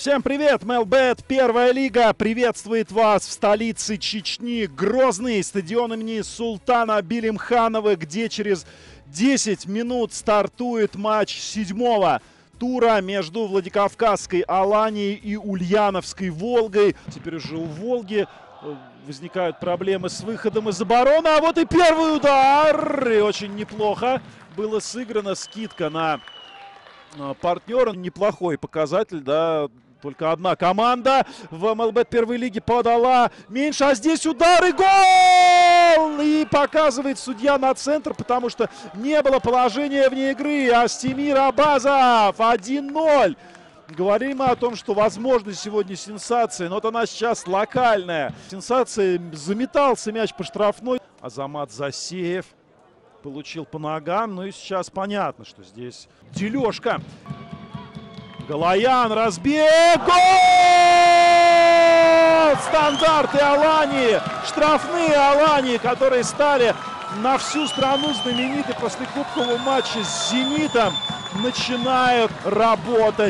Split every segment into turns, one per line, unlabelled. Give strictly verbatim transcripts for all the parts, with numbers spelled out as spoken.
Всем привет! Мелбет, первая лига, приветствует вас в столице Чечни, Грозный, стадион имени Султана Билимханова, где через десять минут стартует матч седьмого тура между Владикавказской Аланией и Ульяновской Волгой. Теперь уже у Волги возникают проблемы с выходом из обороны, а вот и первый удар! И очень неплохо было сыграно, скидка на партнера, неплохой показатель, да. Только одна команда в МЛБ первой лиги подала меньше, а здесь удар и гол! И показывает судья на центр, потому что не было положения вне игры. Астемир Абазов один ноль. Говорим мы о том, что возможно сегодня сенсация, но вот она сейчас локальная. Сенсация, заметался мяч по штрафной. Азамат Засеев получил по ногам, ну и сейчас понятно, что здесь дележка. Галаян, разбег, гол! Стандарты Алании, штрафные Алании, которые стали на всю страну знамениты после кубкового матча с «Зенитом», начинают работать.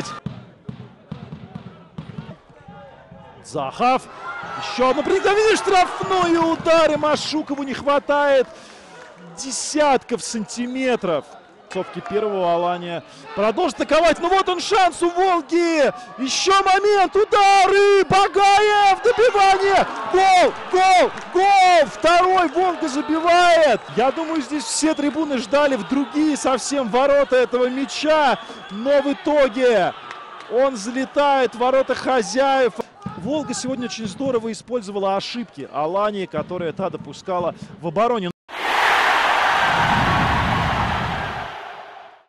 Захов, еще одно проникновение, штрафной удар, и Машукову не хватает десятков сантиметров. Совки первого Алания продолжит атаковать. Ну вот он, шанс у Волги. Еще момент. Удар. И Багаев. Добивание. Гол. Гол. Гол. Второй Волга забивает. Я думаю, здесь все трибуны ждали в другие совсем ворота этого мяча. Но в итоге он залетает в ворота хозяев. Волга сегодня очень здорово использовала ошибки Алании, которые та допускала в обороне.